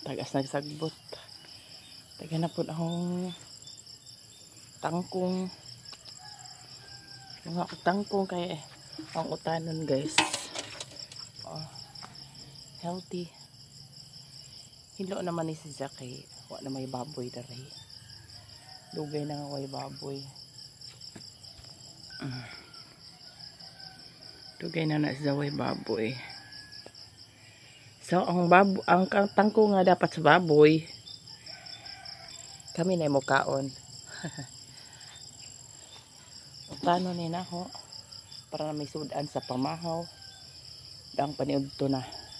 tagas nagsagbot. Taga na po akong tangkong. Mga tangkong kaya ang utanon guys. Oh, healthy. Hilo naman ni si Jackie. Wa na may baboy dari. Dugay na nga way baboy. Dugay na siya way baboy. So ang tangko nga dapat sa baboy. Kami na mo kaon. Utano ni na ho para may sudan sa pamahaw. Dang paniudto na.